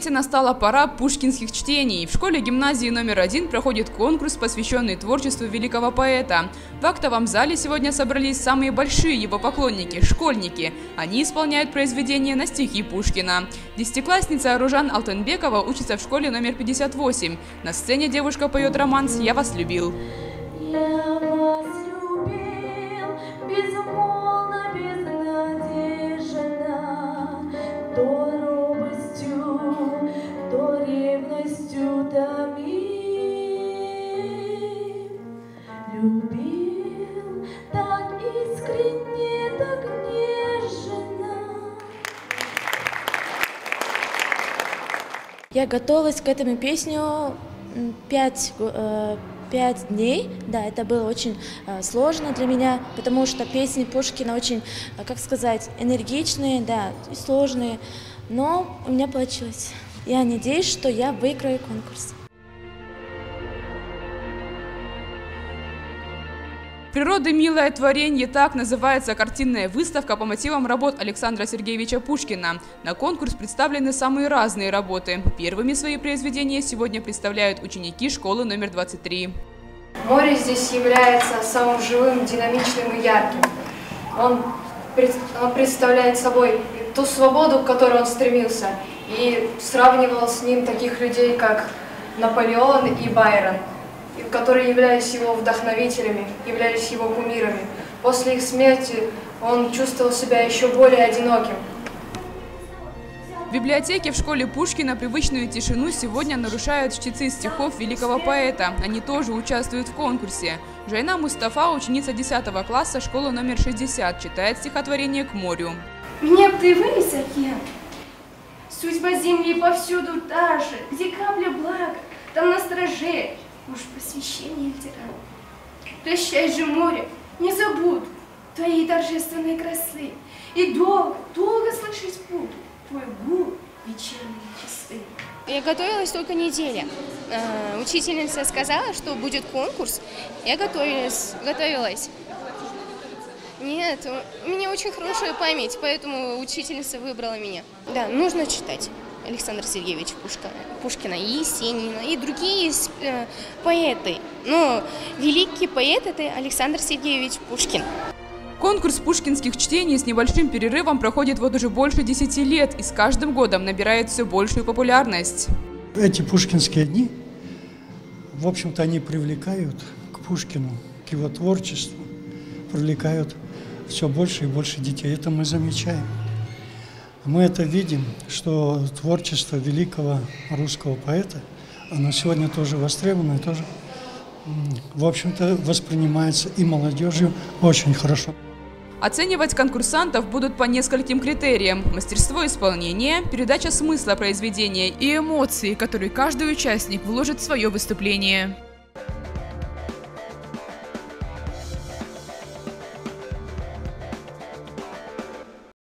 моменте настала пора пушкинских чтений. В школе-гимназии номер 1 проходит конкурс, посвященный творчеству великого поэта. В актовом зале сегодня собрались самые большие его поклонники – школьники. Они исполняют произведения на стихи Пушкина. Десятиклассница Аружан Алтынбекова учится в школе номер 58. На сцене девушка поет романс «Я вас любил». Я вас любил, безмолвно, безнадежно, то робостью, то ревностью томим. Любил так искренне, так нежно. Я готовилась к этому песню 5 дней, да, это было очень сложно для меня, потому что песни Пушкина очень, как сказать, энергичные, да, и сложные, но у меня получилось. Я надеюсь, что я выиграю конкурс. «Природы милое творенье» – так называется картинная выставка по мотивам работ Александра Сергеевича Пушкина. На конкурс представлены самые разные работы. Первыми свои произведения сегодня представляют ученики школы номер 23. Море здесь является самым живым, динамичным и ярким. Он представляет собой ту свободу, к которой он стремился, и сравнивал с ним таких людей, как Наполеон и Байрон, которые являлись его вдохновителями, являлись его кумирами. После их смерти он чувствовал себя еще более одиноким. В библиотеке в школе Пушкина привычную тишину сегодня нарушают чтецы стихов великого поэта. Они тоже участвуют в конкурсе. Жайна Мустафа, ученица 10 класса школы номер 60, читает стихотворение «К морю». Меня б ты вынес, океан. Судьба земли повсюду та же, где капля блага, там на страже уж посвящение тиран. Прощай же, море, не забуду твоей торжественной красы, и долго, долго слышать буду твой гул вечерние часы. Я готовилась только неделю. Учительница сказала, что будет конкурс. Я готовилась. Нет, у меня очень хорошая память, поэтому учительница выбрала меня. Да, нужно читать Александра Сергеевича Пушкина и Есенина, и другие поэты. Но великий поэт – это Александр Сергеевич Пушкин. Конкурс пушкинских чтений с небольшим перерывом проходит вот уже больше 10 лет и с каждым годом набирает все большую популярность. Эти пушкинские дни, в общем-то, они привлекают к Пушкину, к его творчеству, привлекают все больше и больше детей. Это мы замечаем. Мы это видим, что творчество великого русского поэта, оно сегодня тоже востребовано, и тоже, в общем-то, воспринимается и молодежью очень хорошо. Оценивать конкурсантов будут по нескольким критериям: мастерство исполнения, передача смысла произведения и эмоции, которые каждый участник вложит в свое выступление.